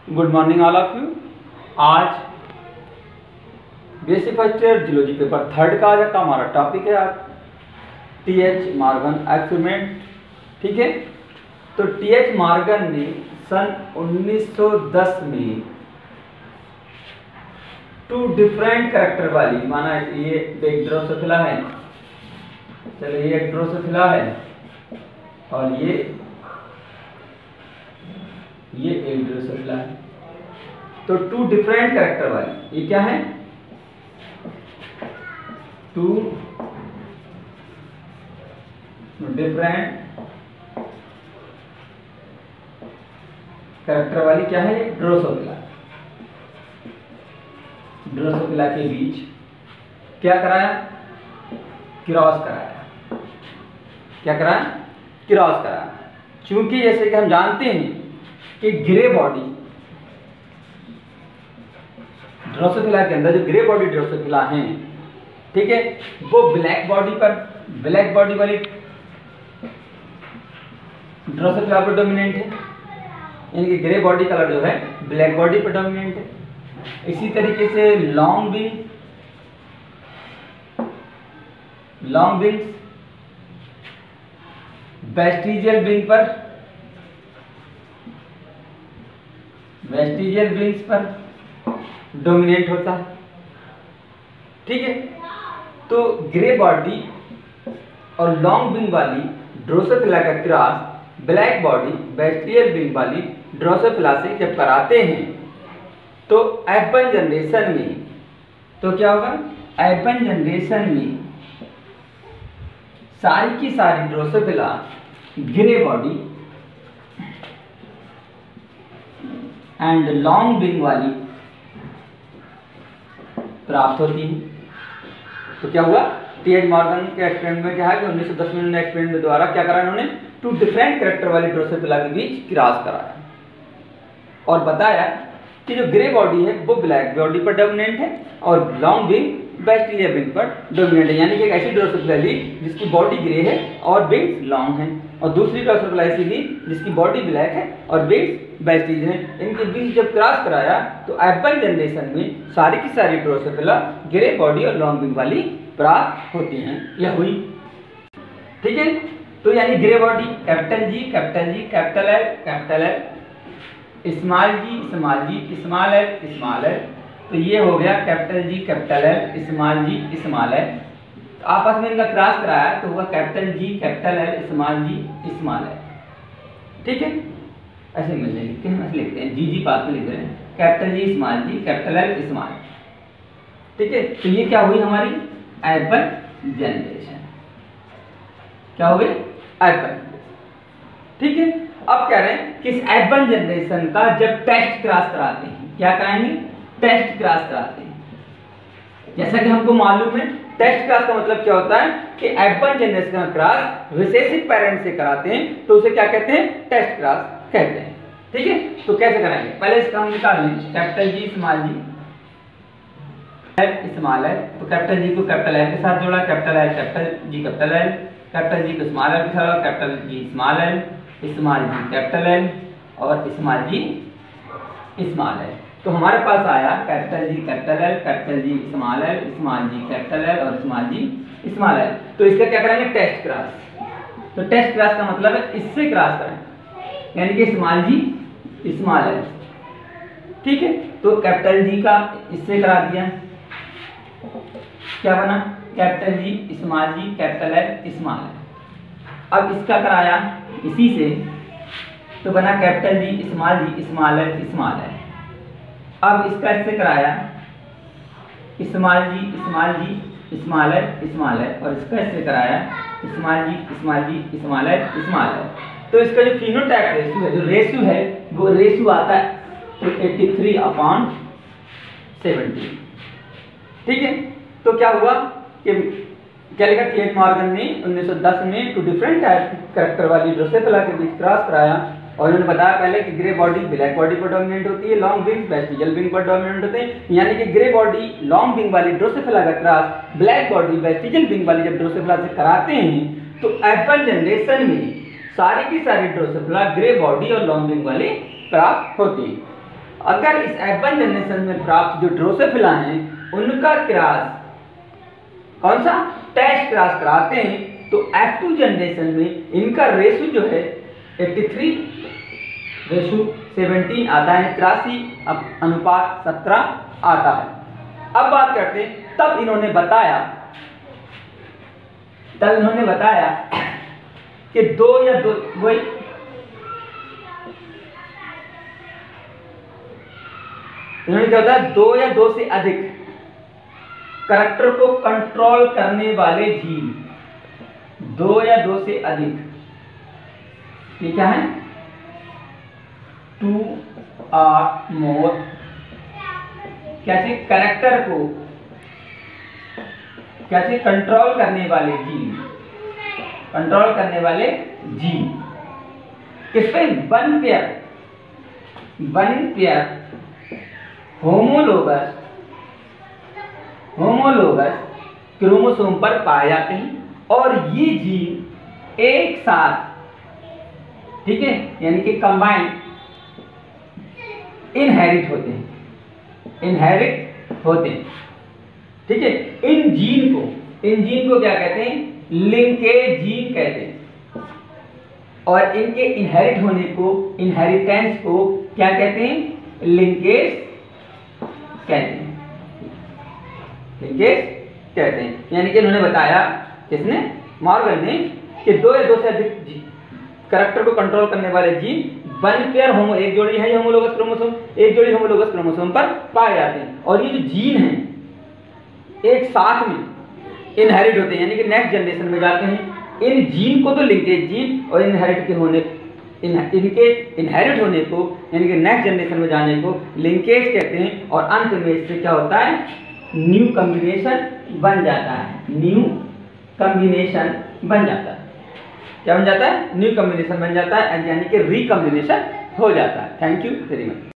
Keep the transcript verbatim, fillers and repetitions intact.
Good morning all of you. आज BSc first year geology paper third का आज का हमारा टॉपिक है आज टी एच मॉर्गन एक्सपेरिमेंट। ठीक है, तो टी एच मॉर्गन ने सन उन्नीस सौ दस में टू डिफरेंट कैरेक्टर वाली, माना ये एक ड्रोसोफिला है, चलो ये एक ड्रोसोफिला है और ये ये एक ड्रोसोफिला है, तो टू डिफरेंट कैरेक्टर वाली, ये क्या है, टू डिफरेंट कैरेक्टर वाली क्या है, ड्रोसोफिला। ड्रोसोफिला के बीच क्या कराया, क्रॉस कराया। क्या कराया, क्रॉस कराया। क्योंकि जैसे कि हम जानते हैं कि ग्रे बॉडी ड्रोसोफिला के अंदर जो ग्रे बॉडी ड्रोसोफिला हैं, ठीक है, वो ब्लैक बॉडी पर ब्लैक बॉडी वाली ड्रोसोफिला पर डोमिनेंट है, यानी कि ग्रे बॉडी कलर जो है ब्लैक बॉडी पर डोमिनेंट है। इसी तरीके से long wing long wings vestigial wing पर वेस्टिजियल विंग्स पर डोमिनेट होता है। ठीक है, तो ग्रे बॉडी और लॉन्ग विंग वाली ड्रोसोफिला का cross black body vestigial wing वाली ड्रोसोफिला से जब कराते हैं तो एफ वन जनरेशन में तो क्या होगा, एफ वन जनरेशन में सारी की सारी drosophila grey body and long wing वाली प्राप्त होती है। तो क्या हुआ, टी एच मॉर्गन के एक्सपेरिमेंट में क्या है कि उन्नीस सौ दस में उन्होंने एक्सपेरिमेंट द्वारा क्या करा, इन्होंने टू डिफरेंट कैरेक्टर वाली ड्रोसोफिला के बीच क्रॉस कराया और बताया कि जो ग्रे बॉडी है वो ब्लैक बॉडी पर डोमिनेंट है और लॉन्ग विंग वेस्टिजियल विंग पर डोमिनेंट है, यानी कि एक ऐसी ड्रोसोफिला ली जिसकी बॉडी ग्रे है और विंग्स लॉन्ग है, और दूसरी ड्रोसोफिला ऐसी ली जिसकी बॉडी ब्लैक है और विंग्स वेस्टिजियल है। इनके बीच जब क्रॉस कराया तो एफ वन जनरेशन में सारी की सारी ड्रोसोफिला ग्रे बॉडी और लॉन्ग विंग वाली प्राप्त होती हैं, यह हुई। ठीक है, तो यानी grey body capital G capital G capital L capital L, small G small G small L small L, तो ये हो गया capital G capital L small G small L. तो आपस में इनका क्रॉस कराया तो हुआ capital G capital L small G small L. ठीक है, ऐसे मिल जाएंगे, हम ऐसे लिखते हैं, जी जी पास में लिख रहे हैं, capital G small G capital L small. ठीक है, तो ये क्या हुई हमारी एफ वन जनरेशन, क्या हो गई एफ वन। ठीक है, अब कह रहे हैं कि इस एफ वन जनरेशन का जब टेस्ट क्रॉस कराते हैं, क्या कराएंगे, टेस्ट क्रॉस कराते हैं। जैसा कि हमको मालूम है टेस्ट क्रॉस का मतलब क्या होता है कि एफ वन जनरेशन का क्रॉस रिसेसिव पेरेंट से कराते हैं तो उसे क्या कहते हैं, टेस्ट क्रॉस कहते हैं। ठीक है, तो कैसे कराएंगे, पहले इसका हम निकाल लें, capital G small G L small L, तो कैपिटल जी को कैपिटल एल के साथ जोड़ा, capital L capital G capital L, capital G को स्मॉल एल के साथ, capital G small L small G capital L और स्मॉल जी स्मॉल एल। तो हमारे पास आया capital G capital L capital G small L small G capital L और small G small L. तो इसका क्या करेंगे, टेस्ट क्रॉस। तो टेस्ट क्रॉस का मतलब है इससे क्रॉस करें, यानी कि स्मॉल जी स्मॉल एल। ठीक है, तो कैपिटल जी का इससे करा दिया, क्या बना, capital G small G capital L small L. अब इसका कराया इसी से तो बना capital G small G small L small L. अब इसका इससे कराया small G small G small L small L और इसका इससे कराया small G small G small L small L. तो इसका जो फिनोटाइप रेशियो है, जो रेशियो है वो रेशियो आता है तिरासी अपॉन सेवेंटी। ठीक है, तो क्या हुआ कि क्या लिखा, टी एच मॉर्गन ने उन्नीस सौ दस में टू डिफरेंट टाइप कैरेक्टर वाली ड्रोसोफिला के बीच क्रॉस कराया और उन्होंने बताया पहले कि ग्रे बॉडी ब्लैक बॉडी पर डोमिनेंट होती है, लॉन्ग विंग वेस्टिजियल विंग पर डोमिनेंट होते हैं, यानी कि ग्रे बॉडी लॉन्ग विंग वाली ड्रोसोफिला का cross black body vestigial wing वाली जब ड्रोसोफिला से कराते हैं तो एफ वन जनरेशन में सारी की सारी ड्रोसोफिला ग्रे बॉडी और लॉन्ग विंग वाली प्राप्त होती है। अगर इस एफ वन जनरेशन में प्राप्त जो ड्रोसोफिला हैं उनका क्रॉस कौन सा टेस्ट क्रॉस कराते हैं तो एफ टू जनरेशन में इनका रेशो जो है तिरासी रेशो सत्रह आता है, तिरासी अनुपात सत्रह आता है। अब बात करते हैं, तब इन्होंने बताया तब इन्होंने बताया कि दो या दो वही इन्होंने क्या बताया, दो या दो से अधिक करैक्टर को कंट्रोल करने वाले जीन, दो या दो से अधिक, ये क्या है, टू आर मोर, क्या चाहिए, करैक्टर को क्या चाहिए, कंट्रोल करने वाले जीन, कंट्रोल करने वाले जीन किस पे, one pair one pair homologous homologous chromosome पर पाए जाते हैं और ये जीन एक साथ, ठीक है, यानी कि कंबाइंड इनहेरिट होते हैं इनहेरिट होते हैं ठीक है। इन जीन को इन जीन को क्या कहते हैं, लिंकेज जीन कहते हैं और इनके इनहेरिट होने को, इनहेरिटेंस को क्या कहते हैं, लिंकेज कहते हैं लिंकेज कहते हैं। यानी कि इन्होंने बताया, किसने, मॉर्गन ने, कि दो या दो से अधिक करैक्टर को कंट्रोल करने वाले जीन वन पेयर होमो, एक जोड़ी है होमोलोगस क्रोमोसोम, एक जोड़ी होमोलोगस क्रोमोसोम पर पाए जाते हैं और ये जो जीन हैं एक साथ में इनहेरिट होते हैं, यानी कि नेक्स्ट जनरेशन में जाते हैं। इन जीन को तो लिंकेज जीन और इनहेरिट के होने इन, इनके इनहेरिट होने को, यानी कि नेक्स्ट जनरेशन में जाने को लिंकेज कहते हैं और अंत में इससे क्या होता है, न्यू कॉम्बिनेशन बन जाता है न्यू कॉम्बिनेशन बन जाता है क्या बन जाता है, न्यू कॉम्बिनेशन बन जाता है, यानी कि रिकॉम्बिनेशन हो जाता है। Thank you very much.